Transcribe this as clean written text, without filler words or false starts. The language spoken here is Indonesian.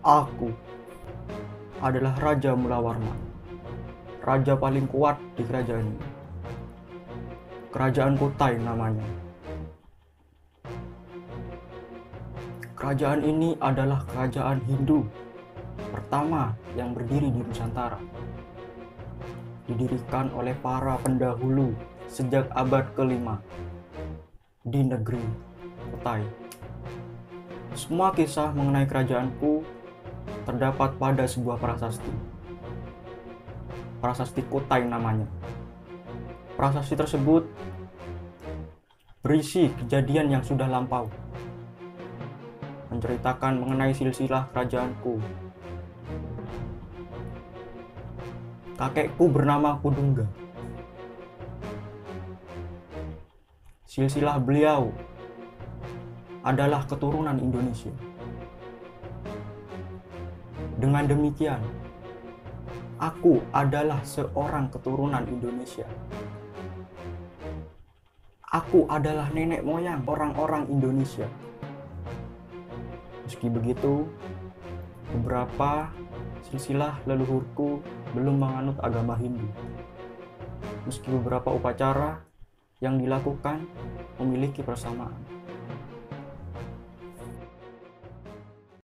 Aku adalah Raja Mulawarman, raja paling kuat di kerajaan ini. Kerajaan Kutai namanya. Kerajaan ini adalah kerajaan Hindu pertama yang berdiri di Nusantara. Didirikan oleh para pendahulu sejak abad ke-5 di negeri Kutai. Semua kisah mengenai kerajaanku terdapat pada sebuah prasasti. Prasasti Kutai namanya. Prasasti tersebut berisi kejadian yang sudah lampau, menceritakan mengenai silsilah kerajaanku. Kakekku bernama Kudungga. Silsilah beliau adalah keturunan Indonesia. Dengan demikian, aku adalah seorang keturunan Indonesia. Aku adalah nenek moyang orang-orang Indonesia. Meski begitu, beberapa silsilah leluhurku belum menganut agama Hindu. Meski beberapa upacara yang dilakukan memiliki persamaan.